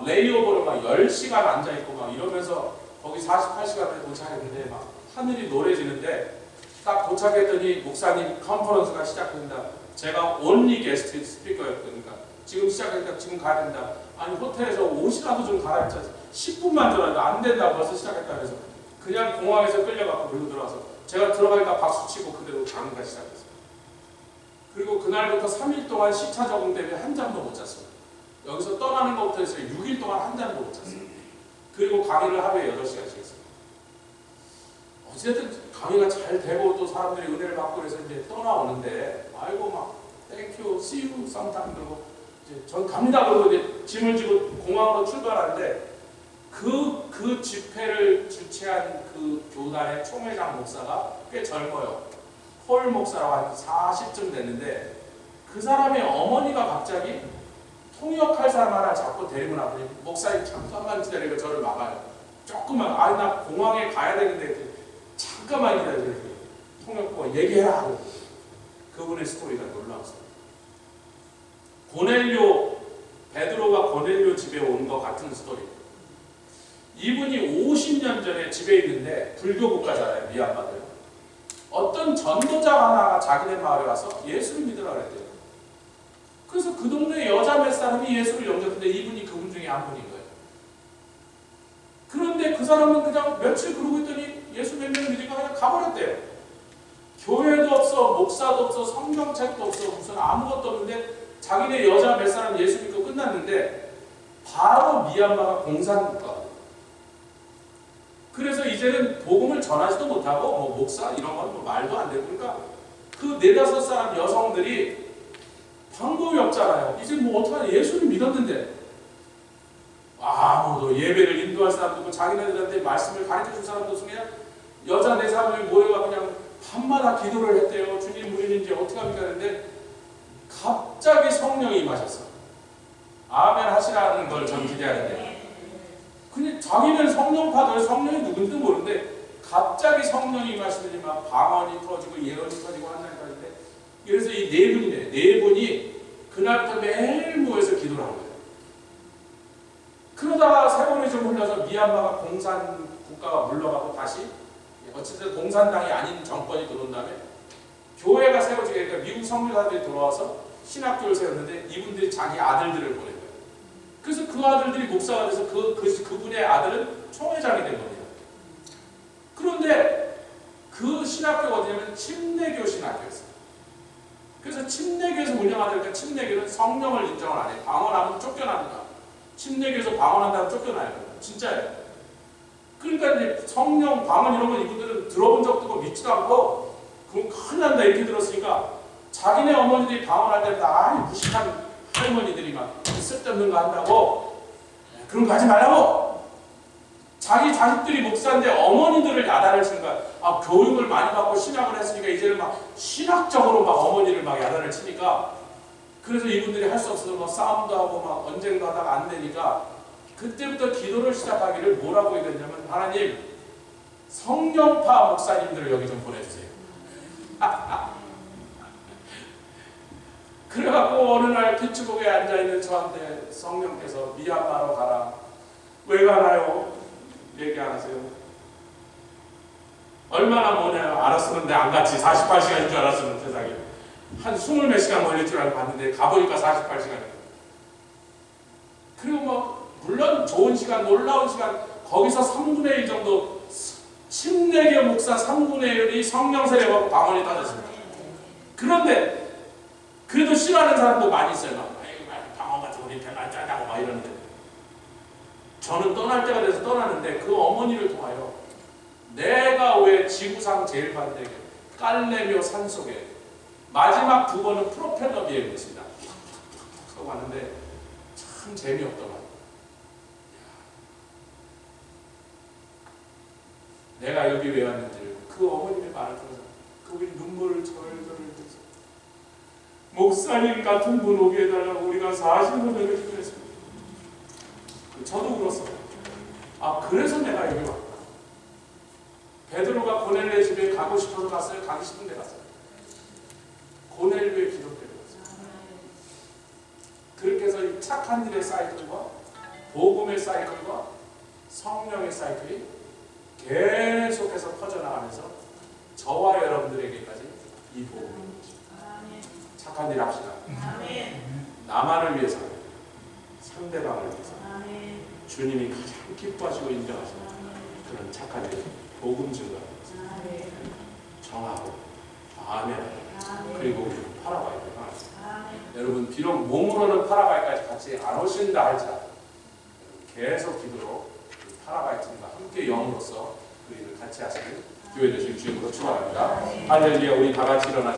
막 레이오버로 막 10시간 앉아있고 막 이러면서 거기 48시간에 도착했는데 막 하늘이 노래지는데 딱 도착했더니 목사님 컨퍼런스가 시작된다. 제가 온리 게스트 스피커였으니까 지금 시작하니까 지금 가야 된다. 아니 호텔에서 옷이라도 좀 갈아입자. 10분만 전화해도 안 된다. 벌써 시작했다. 그래서 그냥 공항에서 끌려가고 물로 들어와서 제가 들어가니까 박수치고 그대로 강의가 시작했어요. 그리고 그날부터 3일 동안 시차 적응 때문에 한 잠도 못 잤어요. 여기서 떠나는 것부터 해서 6일 동안 한 잠도 못 잤어요. 그리고 강의를 하루에 8시간씩 했어요. 어쨌든 강의가 잘 되고 또 사람들이 은혜를 받고 그래서 이제 떠나오는데 아이고 막 땡큐, see you sometime 그러고 이제 전 갑니다 그러고 이제 짐을 지고 공항으로 출발하는데 그 집회를 주최한 그 교단의 총회장 목사가 꽤 젊어요. 폴 목사라고 한 40쯤 됐는데 그 사람의 어머니가 갑자기 통역할 사람 하나 자꾸 데리고 나더니 목사님 잠깐만 기다리고 저를 막아요. 조금만 아니 나 공항에 가야 되는데 잠깐만 기다려. 통역부가 얘기해라. 그분의 스토리가 놀라웠어요. 베드로가 고넬료 집에 온 것 같은 스토리. 이분이 50년 전에 집에 있는데 불교 국가잖아요. 미얀마도요. 어떤 전도자 하나가 자기네 마을에 와서 예수를 믿으라 그랬대요. 그래서 그 동네 여자 몇 사람이 예수를 영접했는데 이분이 그분 중에 한 분인 거예요. 그런데 그 사람은 그냥 며칠 그러고 있더니 예수 몇 명 믿으니까 그냥 가버렸대요. 교회도 없어, 목사도 없어, 성경책도 없어, 무슨 아무것도 없는데 자기네 여자 몇 사람 예수 믿고 끝났는데 바로 미얀마가 공산국가거든요. 그래서 이제는 복음을 전하지도 못하고 뭐 목사 이런 건 뭐 말도 안 되고 그러니까 그 4-5 여성들이 방법이 없잖아요. 이제 뭐 어떡하냐. 예수를 믿었는데 아무도 예배를 인도할 사람도 없고 자기네들한테 말씀을 가르쳐줄 사람도 없으면 그냥 여자 4-3명이 모여가 그냥 밤마다 기도를 했대요. 주님 우리는 이제 어떻게 합니까 했는데 갑자기 성령이 임하셨어. 아멘 하시라는 걸 전 기대하는데 근데 자기는 성령 받을 성령이 누군지도 모르는데 갑자기 성령이 임하시더니 막 방언이 터지고 예언이 터지고 한다니까인데 그래서 이 4분이네. 4분이 그날부터 매일 모여서 기도를 한 거예요. 그러다가 세월이 좀 흘러서 미얀마가 공산 국가가 물러가고 다시 어쨌든 공산당이 아닌 정권이 들어온 다음에 교회가 세워지게 되니까 미국 선교사들이 들어와서 신학교를 세웠는데 이분들이 자기 아들들을 보낸 거예요. 그래서 그 아들들이 목사가 돼서 그분의 아들은 총회장이 된 겁니다. 그런데 그 신학교가 어디냐면 침례교 신학교였어요. 그래서 침례교에서 운영하니까 침례교는 성령을 인정을 안 해요. 방언하면 쫓겨납니다. 침례교에서 방언한다면 쫓겨나요. 진짜예요. 그러니까 이제 성령, 방언 이런 건 이분들은 들어본 적도 없고 믿지도 않고 그럼 큰일 난다 이렇게 들었으니까 자기네 어머니들이 방언할 때마다 무식한 할머니들이 막 쓸데없는 거 한다고 그런 거 하지 말라고 자기 자식들이 목사인데 어머니들을 야단을 치는 거야. 교육을 많이 받고 신학을 했으니까 이제는 막 신학적으로 막 어머니를 막 야단을 치니까 그래서 이분들이 할 수 없어서 막 싸움도 하고 막 언쟁도 하다가 안 되니까 그때부터 기도를 시작하기를 뭐라고 해야 되냐면 하나님 성령파 목사님들을 여기 좀 보내주세요. 그래갖고 어느 날 피츠북에 앉아있는 저한테 성령께서 미얀마로 가라. 왜 가나요? 얘기 안 하세요. 얼마나 뭐냐요? 알았었는데 안 갔지. 48시간인 줄 알았으면 세상에. 한 20몇 시간 걸릴 줄 알고 봤는데 가보니까 48시간이에요. 그리고 뭐 물론 좋은 시간, 놀라운 시간 거기서 3분의 1 정도 침례교 목사 3분의 1이 성령 세례받고 방언이 따졌습니다. 그런데 그래도 싫어하는 사람도 많이 있어요. 막 방언 같은 거 우리 별말 짜다고 막 이러는데 저는 떠날 때가 돼서 떠나는데 그 어머니를 통하여 내가 왜 지구상 제일 반대에 깔레묘 산속에 마지막 2번은 프로펠러 비행을 했습니다. 하고 왔는데 참 재미없더만. 내가 여기 왜 왔는지 그 어머님의 말을 들어서 그분이 눈물을 절절 흘리면서 목사님 같은 분 오게 해달라고 우리가 40년을 기도했습니다. 저도 울었어요. 그래서 내가 여기 왔다. 베드로가 고넬료의 집에 가고 싶어서 갔어요? 가기 싶은 데 갔어요? 고넬료의 기도 때문에 갔어요. 그렇게 해서 이 착한 일에 쌓이던 거 복음의 사이클과 성령의 사이클이 계속해서 퍼져나가면서 저와 여러분들에게까지 이 복음이 착한 일 합시다. 나만을 위해서 상대방을 위해서 주님이 가장 기뻐하시고 인정하시는 그런 착한 일, 복음 증거하면서 정하고 아멘. 그리고 우리는 파라과이를 향하십니다. 여러분 비록 몸으로는 파라과이까지 같이 안 오신다 할지라도 계속 기도로 파라과이 팀과 함께 영으로서 그 일을 같이 하시는 교회 되실 주님으로 축원합니다. 할렐루야. 우리 다 같이 일어나